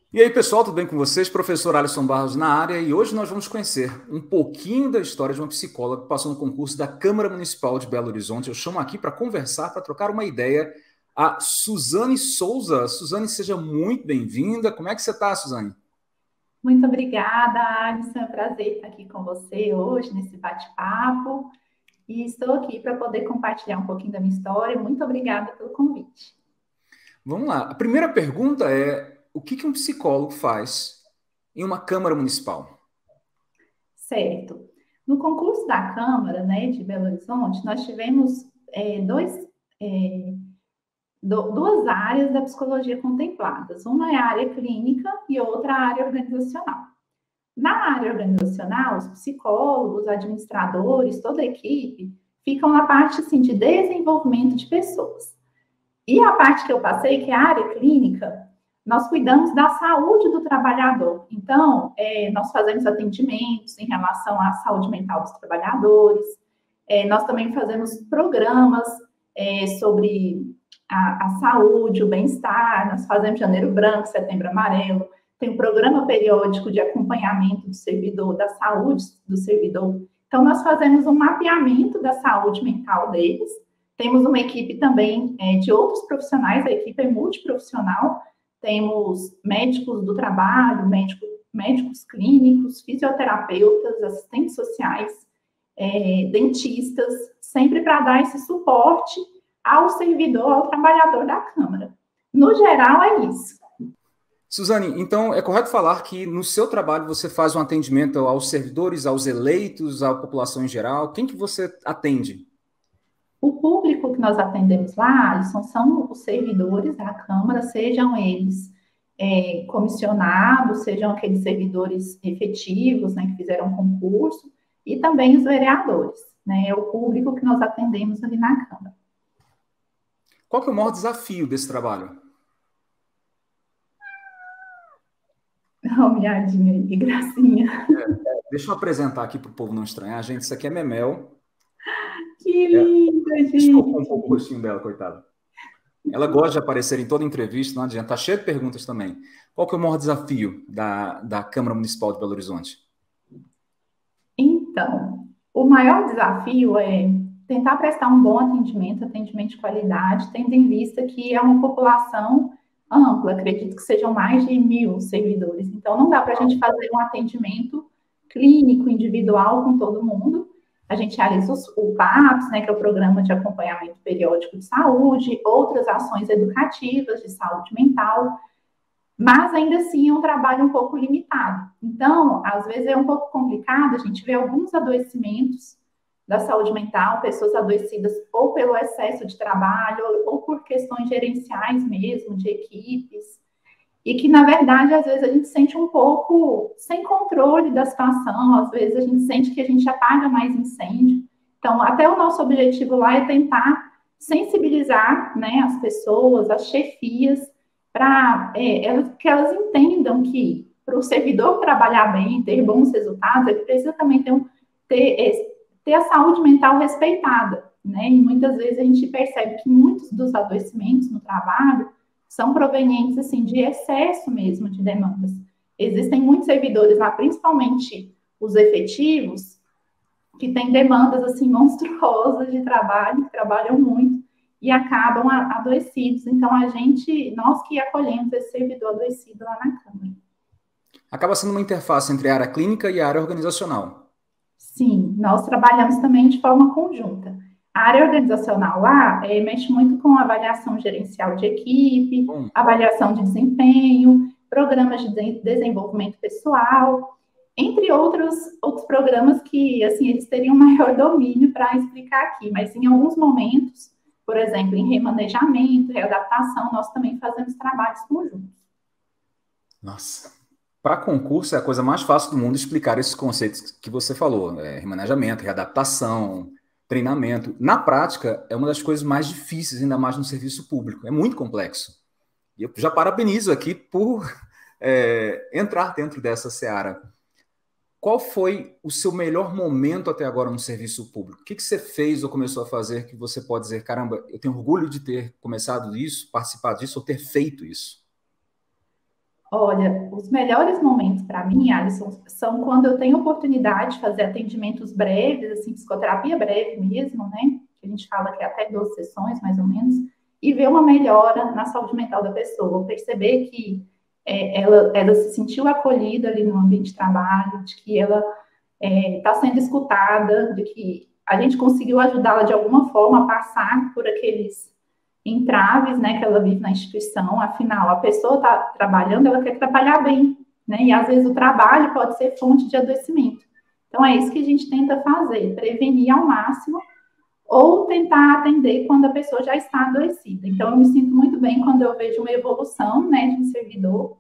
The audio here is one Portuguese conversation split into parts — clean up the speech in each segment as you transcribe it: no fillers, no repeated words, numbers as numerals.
E aí, pessoal, tudo bem com vocês? Professor Alisson Barros na área, e hoje nós vamos conhecer um pouquinho da história de uma psicóloga que passou no concurso da Câmara Municipal de Belo Horizonte. Eu chamo aqui para conversar, para trocar uma ideia, a Suzane Souza. Suzane, seja muito bem-vinda. Como é que você está, Suzane? Muito obrigada, Alisson. É um prazer estar aqui com você hoje nesse bate-papo. E estou aqui para poder compartilhar um pouquinho da minha história. Muito obrigada pelo convite. Vamos lá. A primeira pergunta é: o que um psicólogo faz em uma Câmara Municipal? Certo. No concurso da Câmara, né, de Belo Horizonte, nós tivemos dois, é, duas áreas da psicologia contempladas. Uma é a área clínica e outra a área organizacional. Na área organizacional, os psicólogos, administradores, toda a equipe ficam na parte assim, de desenvolvimento de pessoas. E a parte que eu passei, que é a área clínica, nós cuidamos da saúde do trabalhador. Então, nós fazemos atendimentos em relação à saúde mental dos trabalhadores, nós também fazemos programas sobre a saúde, o bem-estar, nós fazemos Janeiro Branco, Setembro Amarelo, tem um programa periódico de acompanhamento do servidor, da saúde do servidor. Então, nós fazemos um mapeamento da saúde mental deles. Temos uma equipe também de outros profissionais, a equipe é multiprofissional. Temos médicos do trabalho, médicos clínicos, fisioterapeutas, assistentes sociais, dentistas, sempre para dar esse suporte ao servidor, ao trabalhador da Câmara. No geral, é isso. Suzane, então é correto falar que no seu trabalho você faz um atendimento aos servidores, aos eleitos, à população em geral? Quem que você atende? O público que nós atendemos lá, Alisson, são os servidores da Câmara, sejam eles comissionados, sejam aqueles servidores efetivos, né, que fizeram concurso, e também os vereadores, né, é o público que nós atendemos ali na Câmara. Qual que é o maior desafio desse trabalho? Dá uma olhadinha aí, que gracinha. Deixa eu apresentar aqui para o povo não estranhar. Gente, isso aqui é Memel. Que É, linda, Desculpa um gente. pouco o rostinho dela, coitada. Ela gosta de aparecer em toda entrevista, não adianta. Está cheio de perguntas também. Qual que é o maior desafio da Câmara Municipal de Belo Horizonte? Então, o maior desafio é tentar prestar um bom atendimento, atendimento de qualidade, tendo em vista que é uma população ampla, acredito que sejam mais de 1.000 servidores. Então, não dá para a gente fazer um atendimento clínico, individual com todo mundo. A gente realiza o PAPS, né, que é o Programa de Acompanhamento Periódico de Saúde, outras ações educativas de saúde mental, mas ainda assim é um trabalho um pouco limitado. Então, às vezes é um pouco complicado, a gente vê alguns adoecimentos da saúde mental, pessoas adoecidas ou pelo excesso de trabalho, ou por questões gerenciais mesmo, de equipes, e que, na verdade, às vezes a gente sente um pouco sem controle da situação, às vezes a gente sente que a gente apaga mais incêndio. Então, até o nosso objetivo lá é tentar sensibilizar, né, as pessoas, as chefias, para que elas entendam que para o servidor trabalhar bem, ter bons resultados, ele precisa também ter a saúde mental respeitada, né? E muitas vezes a gente percebe que muitos dos adoecimentos no trabalho são provenientes assim de excesso mesmo de demandas. Existem muitos servidores lá, principalmente os efetivos, que têm demandas assim monstruosas de trabalho, que trabalham muito e acabam adoecidos. Então nós que acolhemos esse servidor adoecido lá na Câmara. Acaba sendo uma interface entre a área clínica e a área organizacional. Sim, nós trabalhamos também de forma conjunta. A área organizacional lá mexe muito com avaliação gerencial de equipe, Bom, avaliação de desempenho, programas de desenvolvimento pessoal, entre outros programas que assim eles teriam maior domínio para explicar aqui, mas em alguns momentos, por exemplo, em remanejamento, readaptação, nós também fazemos trabalhos conjuntos. nossa. Para concurso é a coisa mais fácil do mundo explicar esses conceitos que você falou, remanejamento, readaptação, treinamento. Na prática, é uma das coisas mais difíceis, ainda mais no serviço público. É muito complexo. E eu já parabenizo aqui por entrar dentro dessa seara. Qual foi o seu melhor momento até agora no serviço público? O que você fez ou começou a fazer que você pode dizer, caramba, eu tenho orgulho de ter começado isso, participado disso ou ter feito isso? Olha, os melhores momentos para mim, Alisson, são quando eu tenho oportunidade de fazer atendimentos breves, assim, psicoterapia breve mesmo, né? Que a gente fala que é até 12 sessões, mais ou menos, e ver uma melhora na saúde mental da pessoa, perceber que ela se sentiu acolhida ali no ambiente de trabalho, de que ela está sendo escutada, de que a gente conseguiu ajudá-la de alguma forma a passar por aqueles entraves, né, que ela vive na instituição. Afinal, a pessoa está trabalhando, ela quer trabalhar bem, né, e às vezes o trabalho pode ser fonte de adoecimento. Então, é isso que a gente tenta fazer, prevenir ao máximo ou tentar atender quando a pessoa já está adoecida. Então, eu me sinto muito bem quando eu vejo uma evolução, né, de um servidor.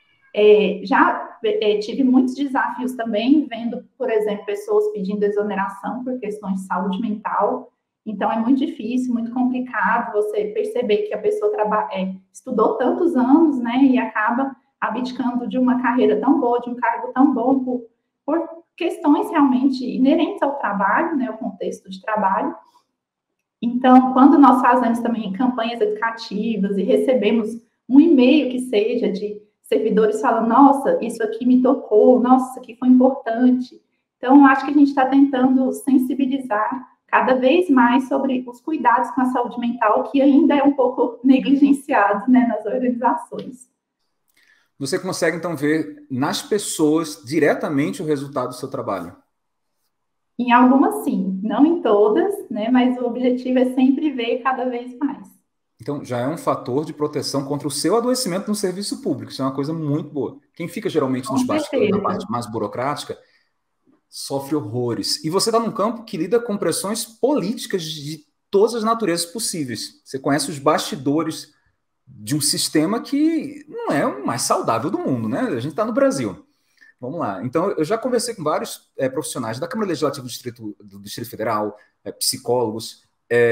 Já tive muitos desafios também, vendo, por exemplo, pessoas pedindo exoneração por questões de saúde mental. Então, é muito difícil, muito complicado você perceber que a pessoa estudou tantos anos, né, e acaba abdicando de uma carreira tão boa, de um cargo tão bom, por questões realmente inerentes ao trabalho, né, ao contexto de trabalho. Então, quando nós fazemos também campanhas educativas e recebemos um e-mail que seja de servidores falando, nossa, isso aqui me tocou, nossa, isso aqui foi importante. Então, acho que a gente está tentando sensibilizar cada vez mais sobre os cuidados com a saúde mental, que ainda é um pouco negligenciado, né, nas organizações. Você consegue, então, ver nas pessoas diretamente o resultado do seu trabalho? Em algumas, sim, não em todas, né, mas o objetivo é sempre ver cada vez mais. Então, já é um fator de proteção contra o seu adoecimento no serviço público. Isso é uma coisa muito boa. Quem fica geralmente Com nos bastidores, na certeza. parte mais burocrática, sofre horrores. E você está num campo que lida com pressões políticas de todas as naturezas possíveis. Você conhece os bastidores de um sistema que não é o mais saudável do mundo, né? A gente está no Brasil. Vamos lá. Então, eu já conversei com vários profissionais da Câmara Legislativa do Distrito Federal, psicólogos,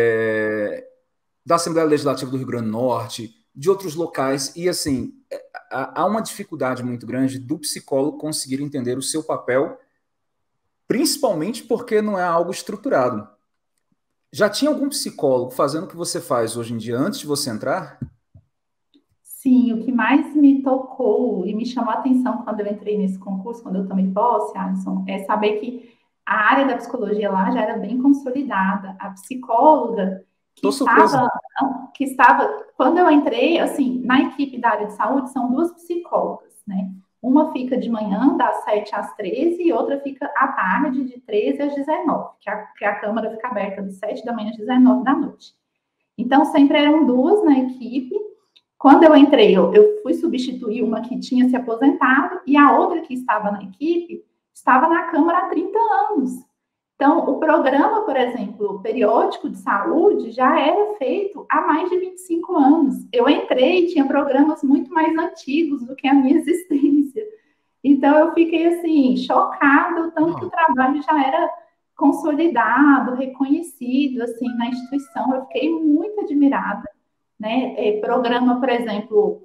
da Assembleia Legislativa do Rio Grande do Norte, de outros locais, e assim, há uma dificuldade muito grande do psicólogo conseguir entender o seu papel, principalmente porque não é algo estruturado. Já tinha algum psicólogo fazendo o que você faz hoje em dia antes de você entrar? Sim, o que mais me tocou e me chamou a atenção quando eu entrei nesse concurso, quando eu tomei posse, Alisson, é saber que a área da psicologia lá já era bem consolidada. A psicóloga Estou surpreso. que estava, quando eu entrei, assim, na equipe da área de saúde, são duas psicólogas, né? Uma fica de manhã, das 7 às 13, e outra fica à tarde, de 13 às 19, que a Câmara fica aberta das 7 da manhã às 19 da noite. Então, sempre eram duas na equipe. Quando eu entrei, eu fui substituir uma que tinha se aposentado e a outra que estava na equipe estava na Câmara há 30 anos. Então, o programa, por exemplo, o periódico de saúde já era feito há mais de 25 anos. Eu entrei e tinha programas muito mais antigos do que a minha existência. Então, eu fiquei, assim, chocada, o tanto que o trabalho já era consolidado, reconhecido, assim, na instituição. Eu fiquei muito admirada, né? Programa, por exemplo,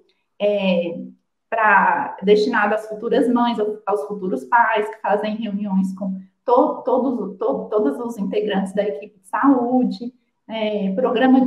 destinado às futuras mães, aos futuros pais, que fazem reuniões com todos os integrantes da equipe de saúde, programa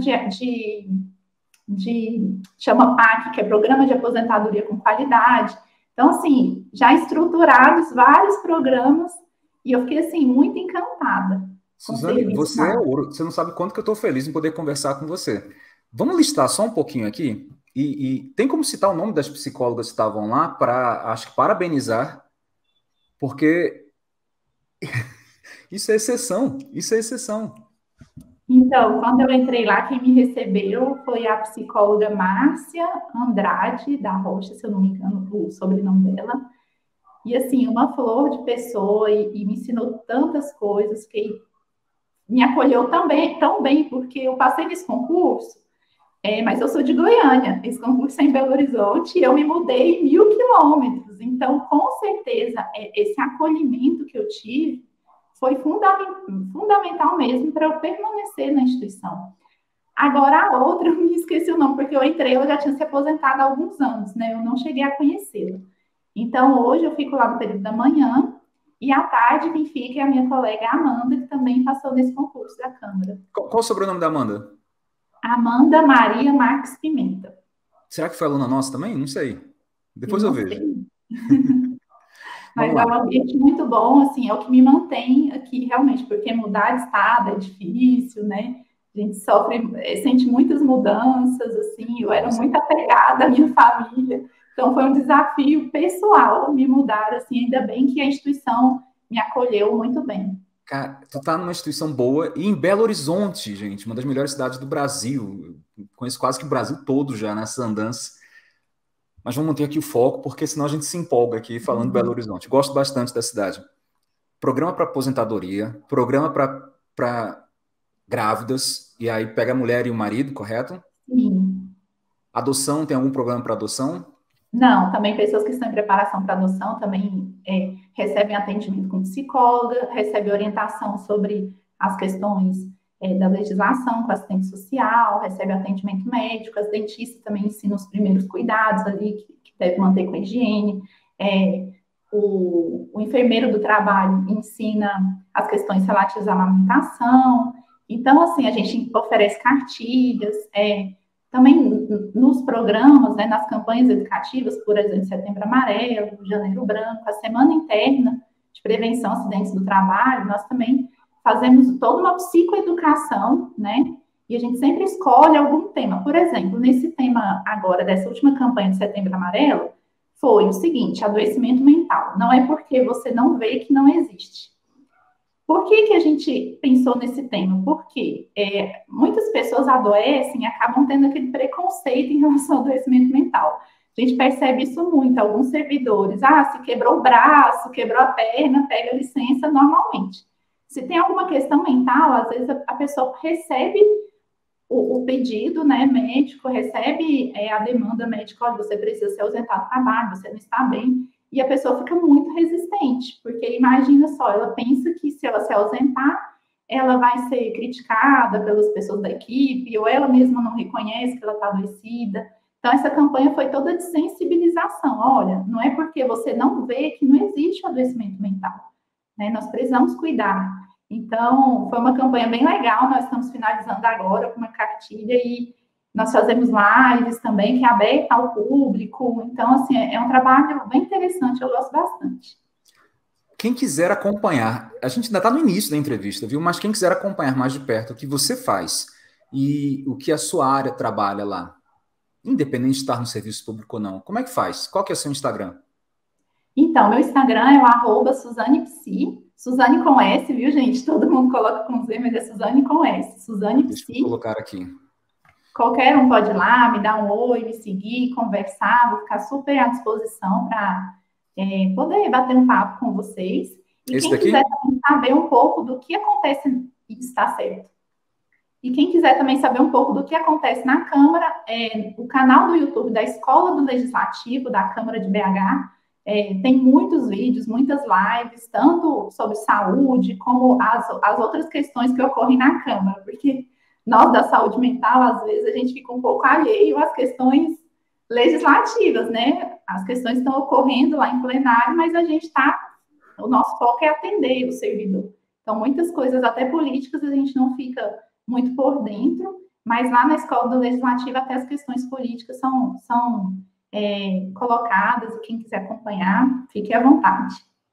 chama PAC, que é Programa de Aposentadoria com Qualidade. Então, assim, já estruturados vários programas, e eu fiquei, assim, muito encantada com o Suzane, serviço você é lá. ouro. Você não sabe quanto que eu estou feliz em poder conversar com você. Vamos listar só um pouquinho aqui? E tem como citar o nome das psicólogas que estavam lá para, acho que, parabenizar, porque isso é exceção. Isso é exceção. Então, quando eu entrei lá, quem me recebeu foi a psicóloga Márcia Andrade da Rocha, se eu não me engano, o sobrenome dela. E assim, uma flor de pessoa e me ensinou tantas coisas que me acolheu também, tão bem, porque eu passei nesse concurso, mas eu sou de Goiânia, esse concurso é em Belo Horizonte, e eu me mudei 1.000 quilômetros. Então, com certeza, esse acolhimento que eu tive foi fundamental mesmo para eu permanecer na instituição. Agora, a outra, eu me esqueci o nome, porque eu entrei, ela já tinha se aposentado há alguns anos, né? Eu não cheguei a conhecê-la. Então, hoje eu fico lá no período da manhã, e à tarde quem fica é a minha colega Amanda, que também passou nesse concurso da Câmara. Qual o sobrenome da Amanda? Amanda Maria Marques Pimenta. Será que foi aluna nossa também? Não sei. Depois eu vejo. Mas é um ambiente muito bom, assim, é o que me mantém aqui realmente, porque mudar de estado é difícil, né? A gente sofre, sente muitas mudanças, assim, eu era muito apegada à minha família, então foi um desafio pessoal me mudar, assim, ainda bem que a instituição me acolheu muito bem. Cara, tu tá numa instituição boa e em Belo Horizonte, gente, uma das melhores cidades do Brasil. Eu conheço quase que o Brasil todo já nessas andanças. Mas vamos manter aqui o foco, porque senão a gente se empolga aqui falando de Belo Horizonte. Gosto bastante da cidade. Programa para aposentadoria, programa para grávidas, e aí pega a mulher e o marido, correto? Sim. Adoção, tem algum programa para adoção? Não, também pessoas que estão em preparação para adoção também recebem atendimento com psicóloga, recebem orientação sobre as questões da legislação com assistente social, recebe atendimento médico, as dentistas também ensinam os primeiros cuidados ali, que deve manter com a higiene. O enfermeiro do trabalho ensina as questões relativas à amamentação. Então, assim, a gente oferece cartilhas, também nos programas, né, nas campanhas educativas, por exemplo, Setembro Amarelo, Janeiro Branco, a Semana Interna de Prevenção a Acidentes do Trabalho, nós também fazemos toda uma psicoeducação, né, e a gente sempre escolhe algum tema. Por exemplo, nesse tema agora, dessa última campanha de Setembro Amarelo, foi o seguinte: adoecimento mental. Não é porque você não vê que não existe. Por que a gente pensou nesse tema? Porque muitas pessoas adoecem e acabam tendo aquele preconceito em relação ao adoecimento mental. A gente percebe isso muito, alguns servidores. Se quebrou o braço, quebrou a perna, pega licença normalmente. Se tem alguma questão mental, às vezes a pessoa recebe o pedido, né, médico, recebe a demanda médica: olha, você precisa se ausentar do trabalho, você não está bem. E a pessoa fica muito resistente, porque imagina só, ela pensa que se ela se ausentar, ela vai ser criticada pelas pessoas da equipe, ou ela mesma não reconhece que ela está adoecida. Então, essa campanha foi toda de sensibilização. Olha, não é porque você não vê que não existe adoecimento mental, né? Nós precisamos cuidar. Então, foi uma campanha bem legal, nós estamos finalizando agora com uma cartilha e nós fazemos lives também, que é aberta ao público. Então, assim, é um trabalho bem interessante, eu gosto bastante. Quem quiser acompanhar, a gente ainda está no início da entrevista, viu? Mas quem quiser acompanhar mais de perto o que você faz e o que a sua área trabalha lá, independente de estar no serviço público ou não, como é que faz? Qual que é o seu Instagram? Então, meu Instagram é o @SuzannePsi, Suzane com S, viu, gente? Todo mundo coloca com Z, mas é Suzane com S, Suzane Psi. Deixa eu colocar aqui. Qualquer um pode ir lá, me dar um oi, me seguir, conversar, vou ficar super à disposição para poder bater um papo com vocês. E Esse quem daqui? quiser também saber um pouco do que acontece e está certo. E quem quiser também saber um pouco do que acontece na Câmara, o canal do YouTube da Escola do Legislativo, da Câmara de BH, tem muitos vídeos, muitas lives, tanto sobre saúde, como as outras questões que ocorrem na Câmara, porque nós da saúde mental, às vezes, a gente fica um pouco alheio às questões legislativas, né? As questões estão ocorrendo lá em plenário, mas o nosso foco é atender o servidor. Então, muitas coisas, até políticas, a gente não fica muito por dentro, mas lá na Escola do Legislativo até as questões políticas são colocadas, e quem quiser acompanhar, fique à vontade.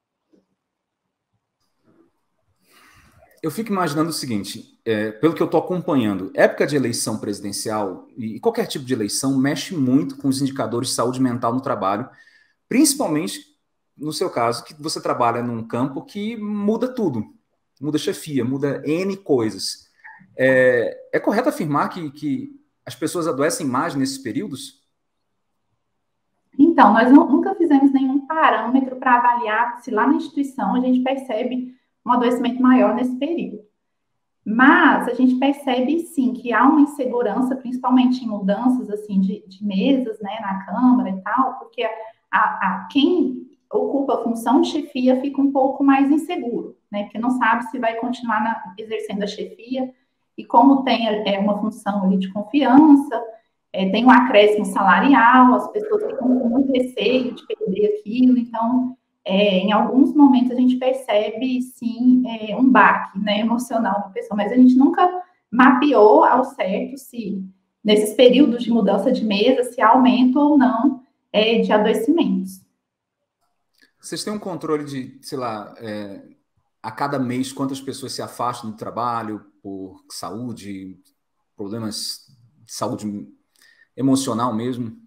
Eu fico imaginando o seguinte, pelo que eu estou acompanhando, época de eleição presidencial e qualquer tipo de eleição mexe muito com os indicadores de saúde mental no trabalho, principalmente no seu caso, que você trabalha num campo que muda tudo, muda chefia, muda N coisas. É correto afirmar que as pessoas adoecem mais nesses períodos? Então, nós nunca fizemos nenhum parâmetro para avaliar se lá na instituição a gente percebe um adoecimento maior nesse período. Mas a gente percebe, sim, que há uma insegurança, principalmente em mudanças, assim, de mesas, né, na Câmara e tal, porque quem ocupa a função de chefia fica um pouco mais inseguro, né, porque não sabe se vai continuar exercendo a chefia, e como tem uma função ali de confiança, tem um acréscimo salarial, as pessoas ficam com muito receio de perder aquilo, então, em alguns momentos a gente percebe, sim, um baque, né, emocional da pessoa, mas a gente nunca mapeou ao certo se, nesses períodos de mudança de mesa, se aumenta ou não de adoecimentos. Vocês têm um controle de, sei lá, a cada mês quantas pessoas se afastam do trabalho por saúde, problemas de saúde emocional mesmo?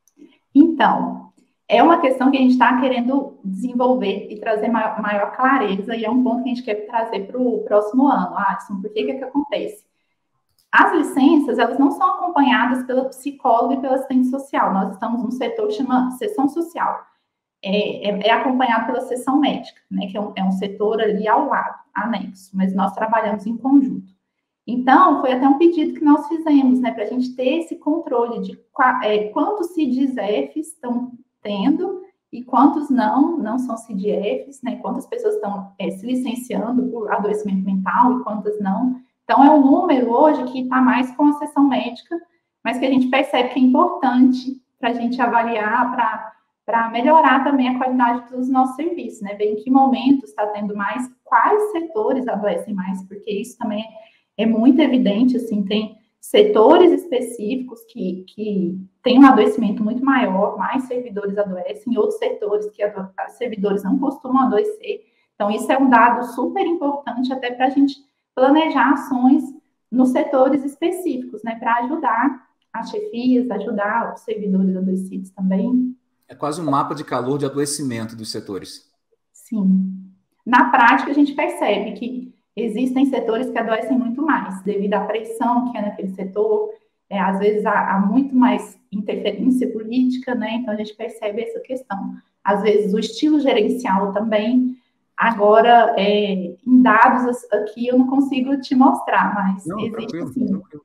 Então, é uma questão que a gente está querendo desenvolver e trazer maior clareza, e é um ponto que a gente quer trazer para o próximo ano. Alisson, por que acontece? As licenças, elas não são acompanhadas pela psicóloga e pela assistente social. Nós estamos num setor que chama sessão social. É acompanhado pela sessão médica, né, que é um setor ali ao lado, anexo, mas nós trabalhamos em conjunto. Então, foi até um pedido que nós fizemos, né, para a gente ter esse controle de quantos CIDs-Fs estão tendo e quantos não são CID-Fs, né, quantas pessoas estão se licenciando por adoecimento mental e quantas não. Então, é um número hoje que está mais com a sessão médica, mas que a gente percebe que é importante para a gente avaliar, para melhorar também a qualidade dos nossos serviços, né? Ver em que momento está tendo mais, quais setores adoecem mais, porque isso também é muito evidente, assim, tem setores específicos que têm um adoecimento muito maior, mais servidores adoecem, outros setores que servidores não costumam adoecer. Então, isso é um dado super importante até para a gente planejar ações nos setores específicos, né? Para ajudar as chefias, ajudar os servidores adoecidos também. É quase um mapa de calor de adoecimento dos setores. Sim. Na prática, a gente percebe que existem setores que adoecem muito mais, devido à pressão que é naquele setor, às vezes há muito mais interferência política, né? Então, a gente percebe essa questão. Às vezes, o estilo gerencial também. Agora, em dados aqui, eu não consigo te mostrar, mas não, existe, tranquilo, assim, tranquilo.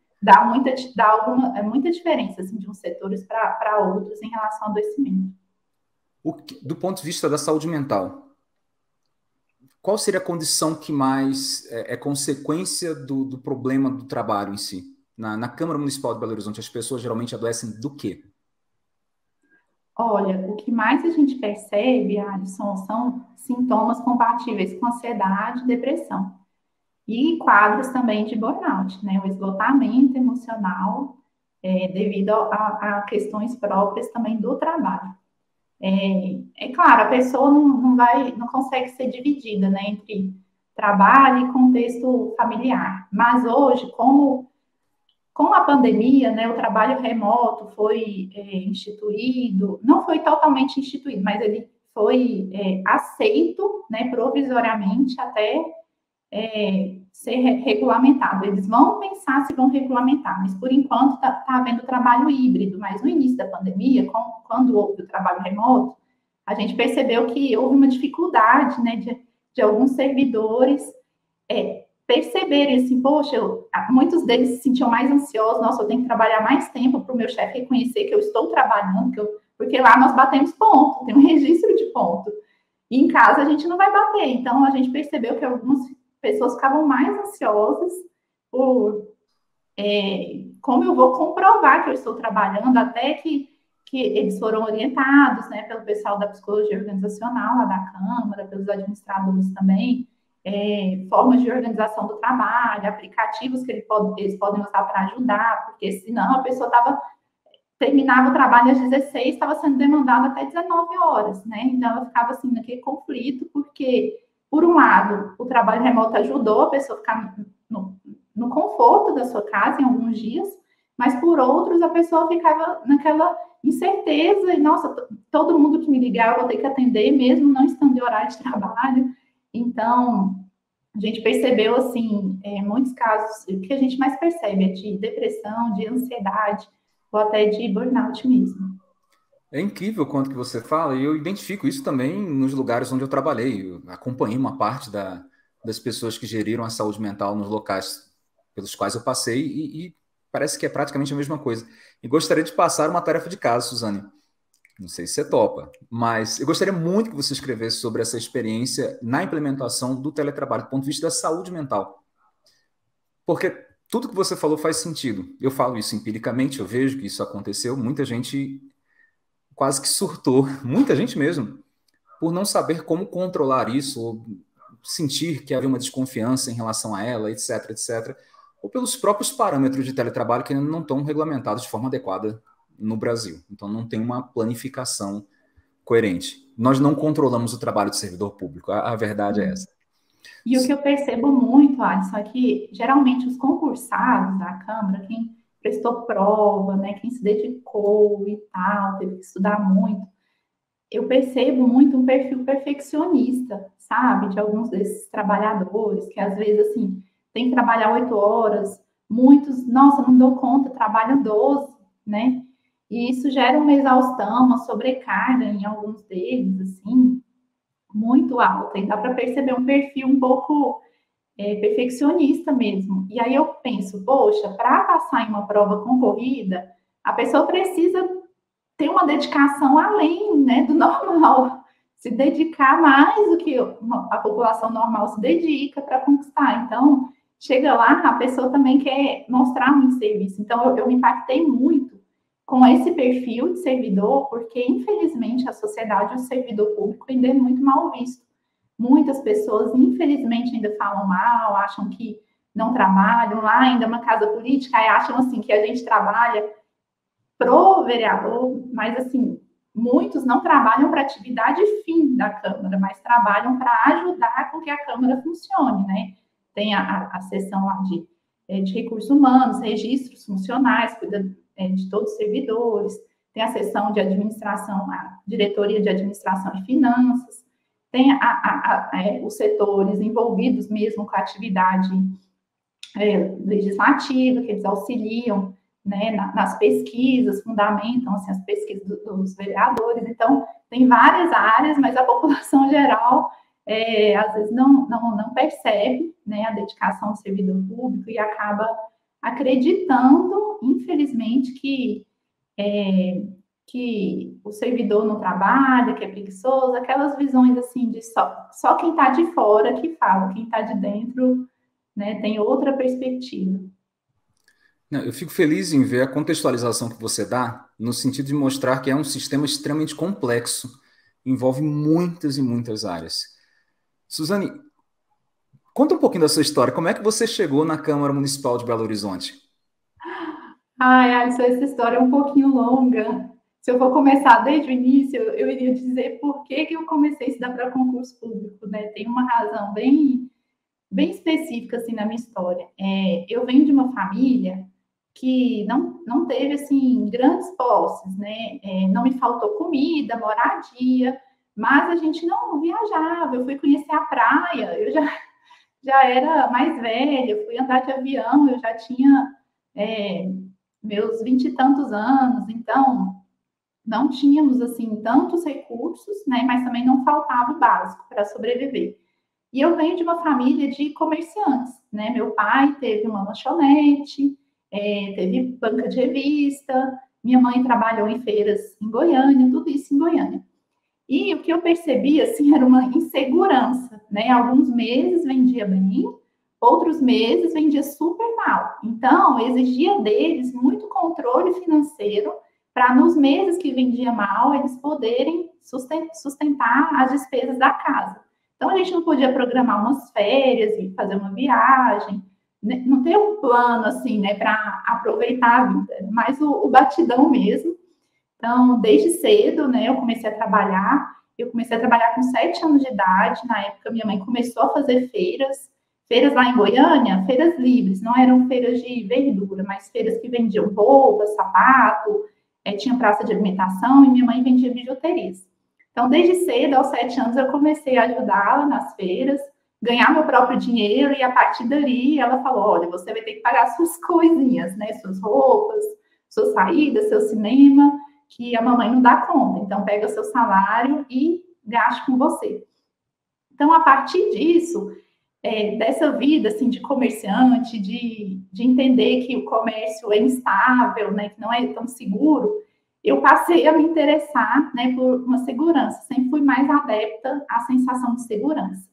muita diferença assim, de uns setores para outros em relação ao adoecimento. Do ponto de vista da saúde mental, qual seria a condição que mais é consequência do problema do trabalho em si? Na Câmara Municipal de Belo Horizonte, as pessoas geralmente adoecem do quê? Olha, o que mais a gente percebe, Alisson, são sintomas compatíveis com ansiedade e depressão. E quadros também de burnout, né? O esgotamento emocional devido a questões próprias também do trabalho. Claro, a pessoa não consegue ser dividida, né, entre trabalho e contexto familiar. Mas hoje, com a pandemia, né, o trabalho remoto foi instituído, não foi totalmente instituído, mas ele foi aceito, né, provisoriamente até ser regulamentado. Eles vão pensar se vão regulamentar, mas por enquanto está havendo trabalho híbrido. Mas no início da pandemia, quando houve o trabalho remoto, a gente percebeu que houve uma dificuldade, né, de alguns servidores perceberem assim, poxa, muitos deles se sentiam mais ansiosos, nossa, eu tenho que trabalhar mais tempo para o meu chefe reconhecer que eu estou trabalhando, porque lá nós batemos ponto, tem um registro de ponto. E em casa a gente não vai bater. Então, a gente percebeu que algumas pessoas ficavam mais ansiosas por como eu vou comprovar que eu estou trabalhando, até que eles foram orientados, né, pelo pessoal da psicologia organizacional, lá da Câmara, pelos administradores também, formas de organização do trabalho, aplicativos que eles podem usar para ajudar, porque senão a pessoa terminava o trabalho às 16, estava sendo demandada até 19 horas, né? Então, ela ficava assim, naquele conflito, porque, por um lado, o trabalho remoto ajudou a pessoa a ficar no conforto da sua casa em alguns dias, mas, por outros, a pessoa ficava naquela incerteza, e, nossa, todo mundo que me ligar, eu vou ter que atender, mesmo não estando em horário de trabalho. Então, a gente percebeu, assim, muitos casos, o que a gente mais percebe é de depressão, de ansiedade, ou até de burnout mesmo. É incrível o quanto que você fala, e eu identifico isso também nos lugares onde eu trabalhei. Eu acompanhei uma parte das pessoas que geriram a saúde mental nos locais pelos quais eu passei, e parece que é praticamente a mesma coisa. E gostaria de passar uma tarefa de casa, Suzane. Não sei se você topa, mas eu gostaria muito que você escrevesse sobre essa experiência na implementação do teletrabalho, do ponto de vista da saúde mental. Porque tudo que você falou faz sentido. Eu falo isso empiricamente, eu vejo que isso aconteceu. Muita gente quase que surtou, muita gente mesmo, por não saber como controlar isso, ou sentir que havia uma desconfiança em relação a ela, etc, etc. Ou pelos próprios parâmetros de teletrabalho que ainda não estão regulamentados de forma adequada no Brasil. Então, não tem uma planificação coerente. Nós não controlamos o trabalho do servidor público, a verdade é essa. E o que eu percebo muito, Alisson, é que geralmente os concursados da Câmara, quem prestou prova, né, quem se dedicou e tal, teve que estudar muito, eu percebo muito um perfil perfeccionista, sabe, de alguns desses trabalhadores, que às vezes, assim, tem que trabalhar 8 horas, muitos, nossa, não dou conta, trabalham 12, né, e isso gera uma exaustão, uma sobrecarga em alguns deles, assim, muito alta, e dá para perceber um perfil um pouco perfeccionista mesmo. E aí eu penso, poxa, para passar em uma prova concorrida, a pessoa precisa ter uma dedicação além, né, do normal, se dedicar mais do que a população normal se dedica para conquistar. Então, chega lá, a pessoa também quer mostrar muito serviço. Então, eu me impactei muito com esse perfil de servidor, porque, infelizmente, a sociedade, o servidor público ainda é muito mal visto. Muitas pessoas, infelizmente, ainda falam mal, acham que não trabalham lá, ainda é uma casa política, aí acham assim que a gente trabalha pro vereador, mas assim, muitos não trabalham para atividade fim da Câmara, mas trabalham para ajudar com que a Câmara funcione, né? Tem a seção lá de recursos humanos, registros funcionais, cuida de todos os servidores, tem a seção de administração, a diretoria de administração e finanças, tem os setores envolvidos mesmo com a atividade legislativa, que eles auxiliam, né, nas pesquisas, fundamentam assim, as pesquisas dos vereadores. Então, tem várias áreas, mas a população geral, às vezes, não percebe, né, a dedicação do servidor público e acaba acreditando, infelizmente, que o servidor não trabalha, que é preguiçoso, aquelas visões assim de só quem está de fora que fala, quem está de dentro, né, tem outra perspectiva. Não, eu fico feliz em ver a contextualização que você dá, no sentido de mostrar que é um sistema extremamente complexo, envolve muitas e muitas áreas. Suzane, conta um pouquinho da sua história. Como é que você chegou na Câmara Municipal de Belo Horizonte? Ai, Alisson, essa história é um pouquinho longa. Se eu for começar desde o início, eu iria dizer por que eu comecei a estudar para concurso público, né? Tem uma razão bem específica, assim, na minha história. Eu venho de uma família que não teve, assim, grandes posses, né? Não me faltou comida, moradia, mas a gente não viajava. Eu fui conhecer a praia, eu já era mais velha, fui andar de avião, eu já tinha meus 20 e tantos anos, então não tínhamos, assim, tantos recursos, né? Mas também não faltava o básico para sobreviver. E eu venho de uma família de comerciantes, né? Meu pai teve uma lanchonete, teve banca de revista, minha mãe trabalhou em feiras em Goiânia, tudo isso em Goiânia. E o que eu percebi, assim, era uma insegurança, né? Alguns meses vendia bem, outros meses vendia super mal. Então, exigia deles muito controle financeiro para, nos meses que vendia mal, eles poderem sustentar as despesas da casa. Então, a gente não podia programar umas férias e fazer uma viagem, né? Não ter um plano, assim, né, para aproveitar a vida, mas o batidão mesmo. Então, desde cedo, né, eu comecei a trabalhar. Eu comecei a trabalhar com 7 anos de idade. Na época, minha mãe começou a fazer feiras lá em Goiânia, feiras livres, não eram feiras de verdura, mas feiras que vendiam roupa, sapato, tinha praça de alimentação e minha mãe vendia bijuterias. Então, desde cedo, aos 7 anos, eu comecei a ajudá-la nas feiras, ganhar meu próprio dinheiro, e a partir dali ela falou: olha, você vai ter que pagar suas coisinhas, né? Suas roupas, suas saídas, seu cinema, que a mamãe não dá conta. Então, pega seu salário e gaste com você. Então, a partir disso, dessa vida assim, de comerciante, de entender que o comércio é instável, né? Que não é tão seguro, eu passei a me interessar, né, por uma segurança. Sempre fui mais adepta à sensação de segurança.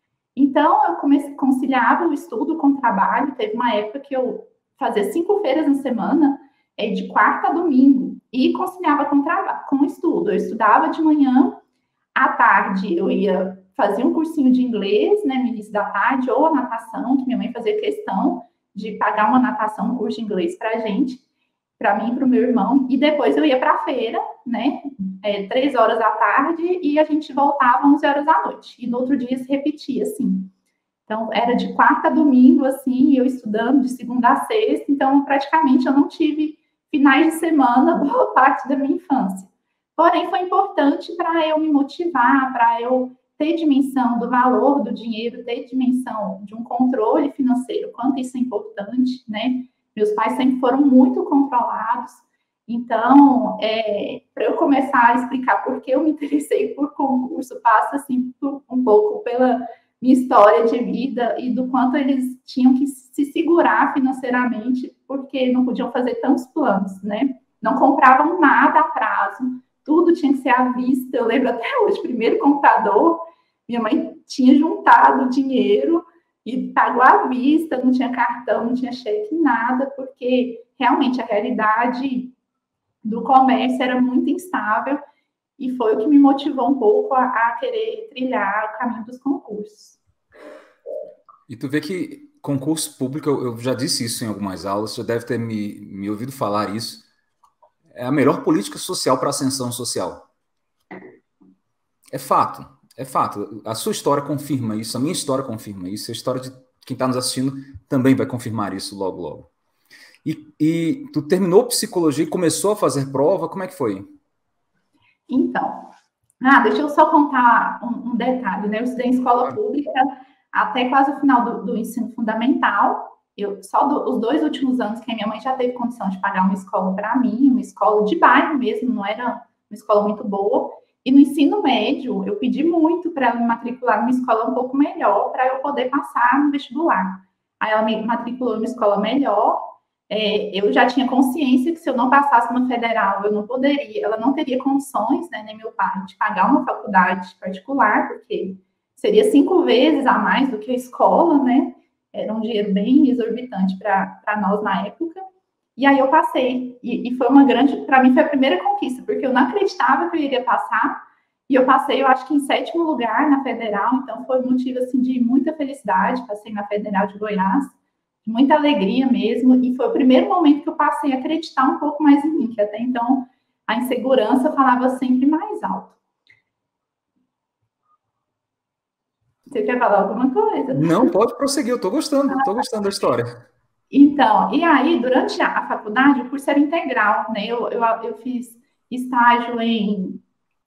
Então, eu conciliava o estudo com o trabalho. Teve uma época que eu fazia 5 feiras na semana, de quarta a domingo, e conciliava com o estudo. Eu estudava de manhã, à tarde eu fazia um cursinho de inglês, né, no início da tarde, ou a natação, que minha mãe fazia questão de pagar uma natação, um curso de inglês para a gente. para mim e para o meu irmão, e depois eu ia para a feira, né, 3 horas da tarde, e a gente voltava 11 horas da noite, e no outro dia se repetia, assim. Então, era de quarta a domingo, assim, eu estudando de segunda a sexta, então, praticamente, eu não tive finais de semana boa parte da minha infância. Porém, foi importante para eu me motivar, para eu ter dimensão do valor do dinheiro, ter dimensão de um controle financeiro, quanto isso é importante, né? Meus pais sempre foram muito controlados, então, para eu começar a explicar por que eu me interessei por concurso, passa, assim, um pouco pela minha história de vida e do quanto eles tinham que se segurar financeiramente, porque não podiam fazer tantos planos, né? Não compravam nada a prazo, tudo tinha que ser à vista. Eu lembro até hoje, primeiro computador, minha mãe tinha juntado dinheiro e pagou à vista, não tinha cartão, não tinha cheque, nada, porque realmente a realidade do comércio era muito instável e foi o que me motivou um pouco a querer trilhar o caminho dos concursos. E tu vê que concurso público, eu já disse isso em algumas aulas, você deve ter me ouvido falar isso, é a melhor política social para a ascensão social. É fato, é fato. A sua história confirma isso, a minha história confirma isso, a história de quem está nos assistindo também vai confirmar isso logo, logo. E tu terminou psicologia e começou a fazer prova, como é que foi? Então, deixa eu só contar um detalhe, né? Eu estudei em escola pública até quase o final do ensino fundamental. Os 2 últimos anos que a minha mãe já teve condição de pagar uma escola para mim, uma escola de bairro mesmo, não era uma escola muito boa. E no ensino médio, eu pedi muito para ela me matricular numa escola um pouco melhor, para eu poder passar no vestibular. Aí ela me matriculou em uma escola melhor. Eu já tinha consciência que se eu não passasse uma federal, eu não poderia, ela não teria condições, né, nem meu pai, de pagar uma faculdade particular, porque seria 5 vezes a mais do que a escola, né? Era um dinheiro bem exorbitante para nós na época. E aí eu passei, e foi uma grande, para mim foi a primeira conquista, porque eu não acreditava que eu iria passar, e eu passei, eu acho que em 7º lugar na federal, então foi um motivo, assim, de muita felicidade, passei na Federal de Goiás, de muita alegria mesmo, e foi o primeiro momento que eu passei a acreditar um pouco mais em mim, que até então a insegurança falava sempre mais alto. Você quer falar alguma coisa? Não, pode prosseguir, eu estou gostando da história. Então, e aí, durante a faculdade, o curso era integral, né? Eu fiz estágio em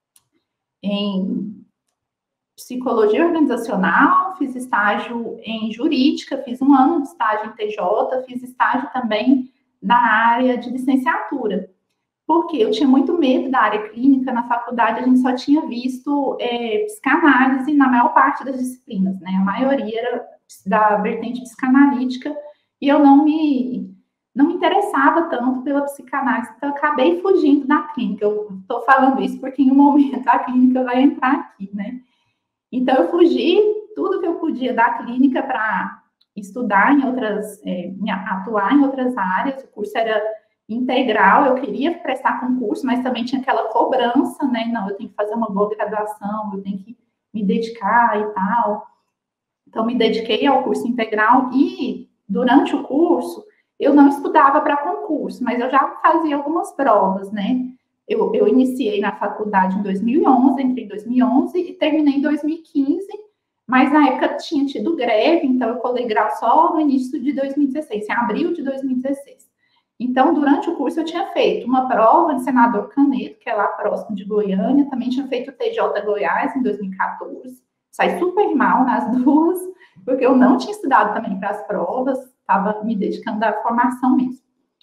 psicologia organizacional, fiz estágio em jurídica, fiz 1 ano de estágio em TJ, fiz estágio também na área de licenciatura. Porque eu tinha muito medo da área clínica, na faculdade a gente só tinha visto psicanálise na maior parte das disciplinas, né? A maioria era da vertente psicanalítica, e eu não me interessava tanto pela psicanálise, então eu acabei fugindo da clínica. Eu estou falando isso porque em um momento a clínica vai entrar aqui, né? Então eu fugi tudo que eu podia da clínica para estudar em outras, atuar em outras áreas. O curso era integral, eu queria prestar concurso, mas também tinha aquela cobrança, né? Não, eu tenho que fazer uma boa graduação, eu tenho que me dedicar e tal. Então, me dediquei ao curso integral e, durante o curso, eu não estudava para concurso, mas eu já fazia algumas provas, né? Eu iniciei na faculdade em 2011, entrei em 2011 e terminei em 2015, mas na época tinha tido greve, então eu colei grau só no início de 2016, em abril de 2016. Então, durante o curso, eu tinha feito uma prova de Senador Canedo, que é lá próximo de Goiânia, também tinha feito o TJ Goiás em 2014, saí super mal nas 2, porque eu não tinha estudado também para as provas, estava me dedicando à formação mesmo.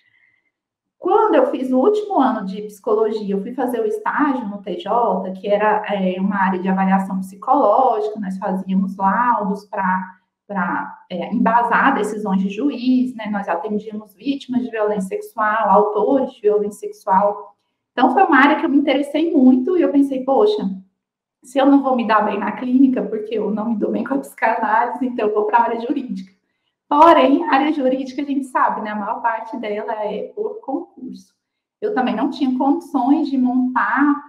Quando eu fiz o último ano de psicologia, eu fui fazer o estágio no TJ, que era uma área de avaliação psicológica, nós fazíamos laudos para embasar decisões de juiz, né? Nós atendíamos vítimas de violência sexual, autores de violência sexual. Então, foi uma área que eu me interessei muito e eu pensei, poxa, se eu não vou me dar bem na clínica, porque eu não me dou bem com a psicanálise, então eu vou para a área jurídica. Porém, a área jurídica, a gente sabe, né? A maior parte dela é por concurso. Eu também não tinha condições de montar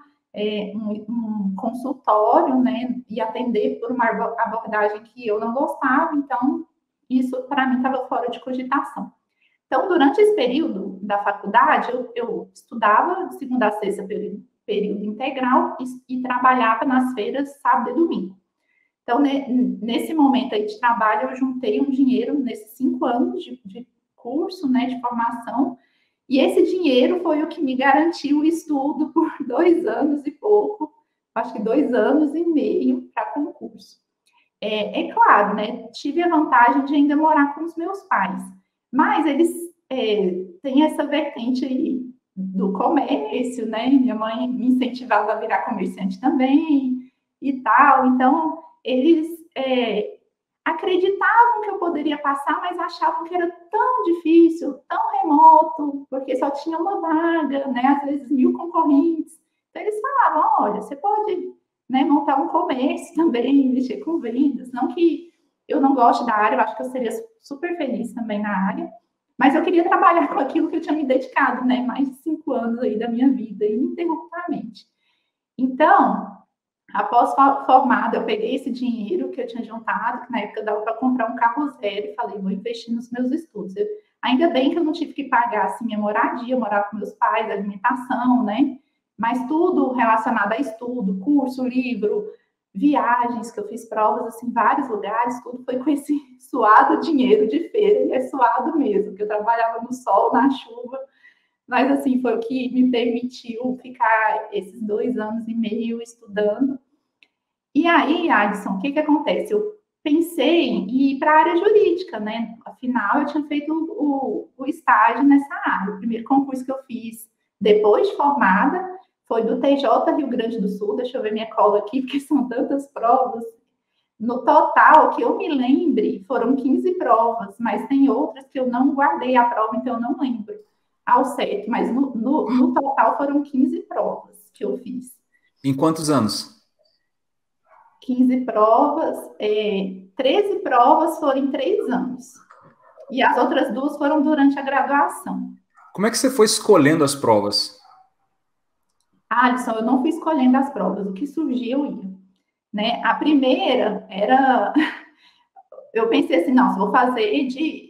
um consultório, né? E atender por uma abordagem que eu não gostava. Então, isso, para mim, estava fora de cogitação. Então, durante esse período, da faculdade, eu estudava de segunda a sexta, período integral, e trabalhava nas feiras sábado e domingo. Então, nesse momento aí de trabalho, eu juntei um dinheiro nesses 5 anos de curso, né, de formação, e esse dinheiro foi o que me garantiu o estudo por 2 anos e pouco, acho que 2 anos e meio para concurso. É claro, né, tive a vantagem de ainda morar com os meus pais, mas eles têm essa vertente aí do comércio, né, minha mãe me incentivava a virar comerciante também e tal, então eles acreditavam que eu poderia passar, mas achavam que era tão difícil, tão remoto, porque só tinha uma vaga, né, às vezes 1000 concorrentes. Então eles falavam, olha, você pode, né, montar um comércio também, mexer com vendas, não que eu não goste da área, eu acho que eu seria super feliz também na área, mas eu queria trabalhar com aquilo que eu tinha me dedicado, né, mais de 5 anos aí da minha vida, ininterruptamente. Então, após formada, eu peguei esse dinheiro que eu tinha juntado, que na época dava para comprar um carro zero, e falei, vou investir nos meus estudos. Ainda bem que eu não tive que pagar, assim, minha moradia, morar com meus pais, alimentação, né? Mas tudo relacionado a estudo, curso, livro, viagens, que eu fiz provas, assim, em vários lugares, tudo foi com esse suado dinheiro de feira, e é suado mesmo, que eu trabalhava no sol, na chuva, mas, assim, foi o que me permitiu ficar esses 2 anos e meio estudando. E aí, Adson, o que acontece? Eu pensei em ir para a área jurídica, né? Afinal, eu tinha feito o estágio nessa área. O primeiro concurso que eu fiz depois de formada foi do TJ Rio Grande do Sul. Deixa eu ver minha cola aqui, porque são tantas provas. No total, que eu me lembre, foram 15 provas, mas tem outras que eu não guardei a prova, então eu não lembro ao certo, mas no total foram 15 provas que eu fiz. Em quantos anos? 15 provas, 13 provas foram em 3 anos. E as outras 2 foram durante a graduação. Como é que você foi escolhendo as provas? Alisson, eu não fui escolhendo as provas, o que surgiu eu ia. Né? A primeira era... Eu pensei assim, não, vou fazer